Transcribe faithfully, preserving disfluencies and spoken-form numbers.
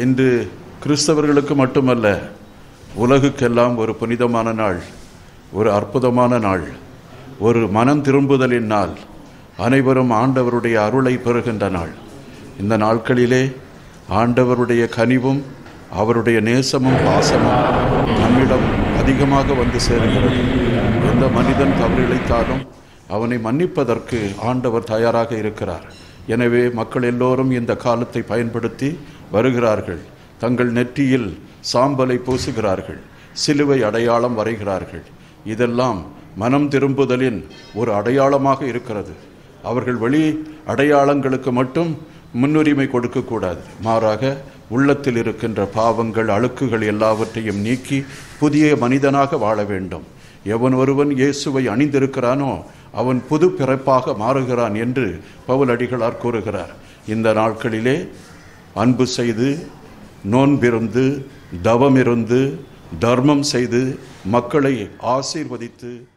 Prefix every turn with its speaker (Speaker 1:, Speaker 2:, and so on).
Speaker 1: இன்று கிறிஸ்தவர்களுக்கு மட்டுமல்ல, உலகுக்கெல்லாம் ஒரு புனிதமான நாள், ஒரு அற்புதமான நாள், ஒரு மனம் திரும்புதலின் நாள், அனைவரும் ஆண்டவருடைய அருளை பெறுகின்ற நாள். இந்த நாட்களிலே ஆண்டவருடைய கனிவும் அவருடைய நேசமும் பாசமும் நம்மிடம் அதிகமாக வந்து சேருகிறது. எந்த மனிதன் தவறு இழைத்தாலும் அவனை மன்னிப்பதற்கு ஆண்டவர் தயாராக இருக்கிறார். எனவே மக்கள் எல்லோரும் இந்த காலத்தை பயன்படுத்தி வருகிறார்கள். தங்கள் நெற்றியில் சாம்பலை பூசுகிறார்கள், சிலுவை அடையாளம் வரைகிறார்கள். இதெல்லாம் மனம் திரும்புதலின் ஒரு அடையாளமாக இருக்கிறது. அவர்கள் வெளி அடையாளங்களுக்கு மட்டும் முன்னுரிமை கொடுக்கக்கூடாது. மாறாக உள்ளத்தில் இருக்கின்ற பாவங்கள், அழுக்குகள் எல்லாவற்றையும் நீக்கி புதிய மனிதனாக வாழ வேண்டும். எவன் ஒருவன் இயேசுவை அணிந்திருக்கிறானோ அவன் புது பிறப்பாக மாறுகிறான் என்று பவுலடிகளார் கூறுகிறார். இந்த நாட்களிலே அன்பு செய்து, நோன்பிருந்து, தவமிருந்து, தர்மம் செய்து மக்களை ஆசீர்வதித்து